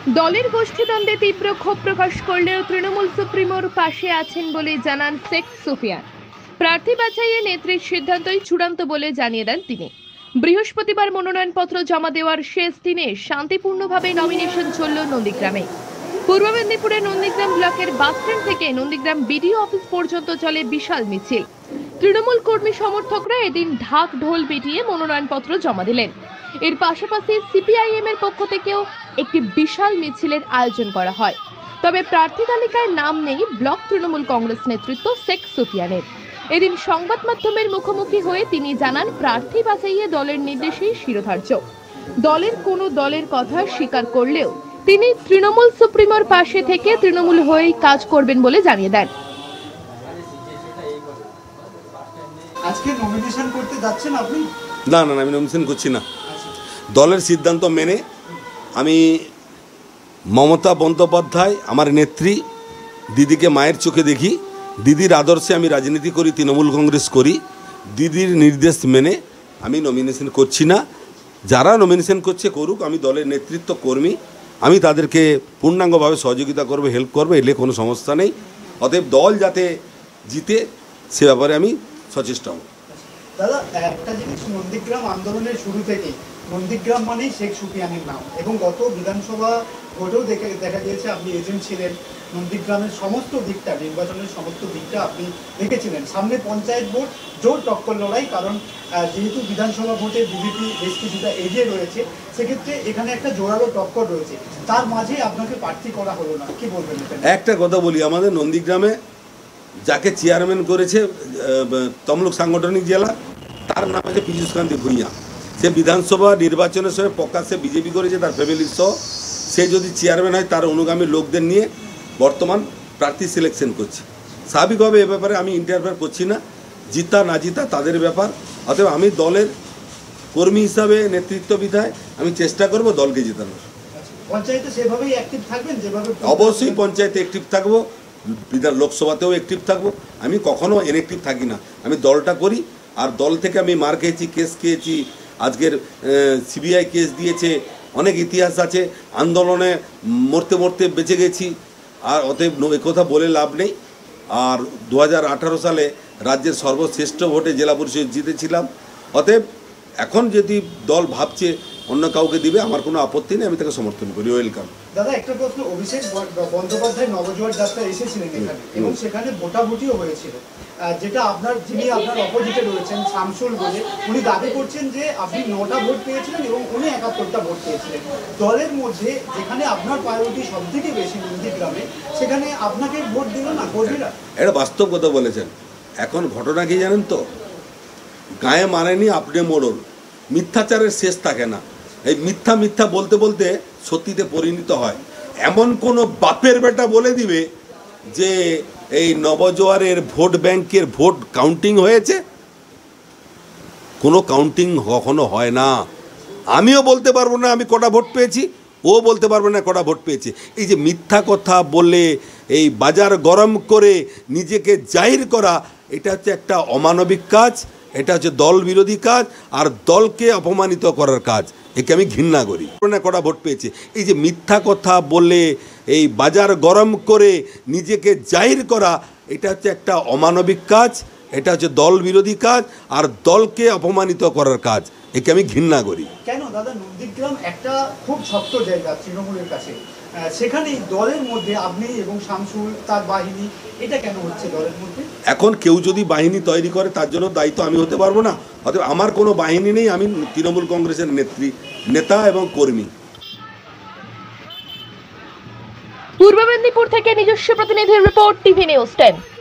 দলের গোষ্ঠীদ্বন্দ্বে তীব্র ক্ষোভ প্রকাশ করলেও তৃণমূল সুপ্রিমোর পাশে আছেন বলে জানান শেখ সুফিয়ান। প্রার্থী বাছাইয়ে নেত্রীর সিদ্ধান্তই চূড়ান্ত বলে জানিয়ে দেন তিনি। বৃহস্পতিবার মনোনয়নপত্র জমা দেওয়ার শেষ দিনে শান্তিপূর্ণভাবে নমিনেশন চলল নন্দীগ্রামে। পূর্ব মেদিনীপুরের নন্দীগ্রাম ব্লকের বাসস্ট্যান্ড থেকে নন্দীগ্রাম বিডিও অফিস পর্যন্ত চলে বিশাল মিছিল। তৃণমূল কর্মী সমর্থকরা এদিন ঢাক ঢোল পিটিয়ে মনোনয়নপত্র জমা দিলেন। এর পাশাপাশি সিপিআইএম এর পক্ষ থেকেও একটি বিশাল মিছিলের আয়োজন করা হয়। তবে প্রার্থী তালিকায় নাম নেই ব্লক তৃণমূল কংগ্রেস নেতৃত্ব শেখ সুফিয়ানের। এদিন সংবাদ মাধ্যমের মুখোমুখি হয়ে তিনি জানান, প্রার্থী বাছাইয়ে দলের নির্দেশেই শিরোধার্য। দলের কোনো দলের কথা স্বীকার করলেও তিনি তৃণমূল সুপ্রিমোর পাশে থেকে তৃণমূল হয়েই কাজ করবেন বলে জানিয়ে দেন। আজকে নমিনেশন করতে যাচ্ছেন আপনি? না, আমি নমিনেশন করছি না। দলের সিদ্ধান্ত মেনে আমি মমতা বন্দ্যোপাধ্যায় আমার নেত্রী দিদিকে মায়ের চোখে দেখি, দিদির আদর্শে আমি রাজনীতি করি, তৃণমূল কংগ্রেস করি। দিদির নির্দেশ মেনে আমি নমিনেশন করছি না। যারা নমিনেশন করছে করুক, আমি দলের নেতৃত্ব কর্মী, আমি তাদেরকে পূর্ণাঙ্গভাবে সহযোগিতা করবো, হেল্প করবো, এলে কোনো সমস্যা নেই। অতএব দল যাতে জিতে সে ব্যাপারে আমি সচেষ্ট হব। দাদা, একটা জিনিস, নন্দীগ্রাম আন্দোলনের শুরু থেকেই নন্দীগ্রাম মানেই শেখ সুফিয়ানের নাম, এবং গত বিধানসভা ভোটেও দেখা গিয়েছে আপনি এজেন্ট ছিলেন। নন্দীগ্রামের সমস্ত দিকটা, নির্বাচনের সমস্ত দিকটা আপনি দেখেছিলেন। সামনে পঞ্চায়েত ভোট, জোর টক্কর লড়াই, কারণ যেহেতু বিধানসভা ভোটে বিজেপি বেশ কিছুটা এগিয়ে রয়েছে, সেক্ষেত্রে এখানে একটা জোরালো টক্কর রয়েছে। তার মাঝে আপনাকে প্রার্থী করা হলো না, কি বলবেন? একটা কথা বলি, আমাদের নন্দীগ্রামে যাকে চেয়ারম্যান করেছে তমলুক সাংগঠনিক জেলা, তার নাম আছে পীযূষকান্তি ভূঁইয়া। সে বিধানসভা নির্বাচনের সময় প্রকাশ্যে বিজেপি করেছে, তার ফ্যামিলির সহ। সে যদি চেয়ারম্যান হয়, তার অনুগামী লোকদের নিয়ে বর্তমান প্রার্থী সিলেকশন করছে। স্বাভাবিকভাবে এ ব্যাপারে আমি ইন্টারফেয়ার করছি না, জিতা না জিতা তাদের ব্যাপার। অতএব আমি দলের কর্মী হিসাবে, নেতৃত্ব বিধায় আমি চেষ্টা করব দলকে জেতানোর। পঞ্চায়েতে সেভাবেই অ্যাক্টিভ থাকবেন যেভাবে? অবশ্যই পঞ্চায়েতে অ্যাক্টিভ থাকবো, লোকসভাতেও অ্যাক্টিভ থাকবো। আমি কখনো ইনঅ্যাক্টিভ থাকি না। আমি দলটা করি, আর দল থেকে আমি মার খেয়েছি, কেস খেয়েছি। আজকের সিবিআই কেস দিয়েছে, অনেক ইতিহাস আছে। আন্দোলনে মরতে মরতে বেঁচে গেছি, আর অতএব একথা বলে লাভ নেই। আর 2018 সালে রাজ্যের সর্বশ্রেষ্ঠ ভোটে জেলা পরিষদ জিতেছিলাম। অতএব এখন যদি দল ভাবছে অন্য কাউকে দিবে, আমার কোনো আপত্তি নেই, আমি তাকে সমর্থন করি। ওয়েলকাম। দাদা, একটা প্রশ্ন, অভিষেক বন্দ্যোপাধ্যায় নবজোয়ার যাত্রা এসেছিলেন এখানে, এবং সেখানে ভোটাভুটিও হয়েছিল, যেটা যিনি আপনার অপোজিটে রয়েছেন শামসুল বলে, উনি দাবি করছেন যে আপনি 9টা ভোট পেয়েছিলেন এবং উনি 71টা ভোট পেয়েছিলেন। দলের মধ্যে যেখানে আপনার প্রায়োরিটি সব থেকে বেশি নন্দীগ্রামে, সেখানে আপনাকে ভোট দিল না কর্মীরা। এটা বাস্তব কথা বলেছেন। এখন ঘটনা কি জানেন তো, গায়ে মারেনি আপনি মোড়ল, মিথ্যাচারের শেষ থাকে না। এই মিথ্যা বলতে বলতে সত্যিতে পরিণত হয়। এমন কোনো বাপের বেটা বলে দিবে যে এই নবজোয়ারের ভোট ব্যাংকের ভোট কাউন্টিং হয়েছে? কোনো কাউন্টিং কখনো হয় না। আমিও বলতে পারবো না আমি কটা ভোট পেয়েছি, ও বলতে পারবে না কটা ভোট পেয়েছে। এই যে মিথ্যা কথা বলে এই বাজার গরম করে নিজেকে জাহির করা, এটা হচ্ছে একটা অমানবিক কাজ, এটা হচ্ছে দল বিরোধী কাজ, আর দলকে অপমানিত করার কাজ। একে আমি ঘৃণা করি। কটা ভোট পেয়েছে, এই যে মিথ্যা কথা বলে এই বাজার গরম করে নিজেকে জাহির করা, এটা হচ্ছে একটা অমানবিক কাজ, এটা হচ্ছে দল বিরোধী কাজ, আর দলকে অপমানিত করার কাজ। একে আমি ঘৃণা করি। কেন দাদা, নন্দীগ্রাম একটা খুব শক্ত জায়গা তৃণমূলের কাছে, সেখানেই দলের মধ্যে আপনি এবং শামসুল তার বাহিনী, এটা কেন হচ্ছে দলের মধ্যে? এখন কেউ যদি বাহিনী তৈরি করে, তার জন্য দায়িত্ব আমি হতে পারবো না। অতএব আমার কোনো বাহিনী নেই, আমি তৃণমূল কংগ্রেসের নেতা এবং কর্মী। পূর্ব মেদিনীপুর থেকে নিজস্ব প্রতিনিধির রিপোর্ট, টিভি নিউজ 10।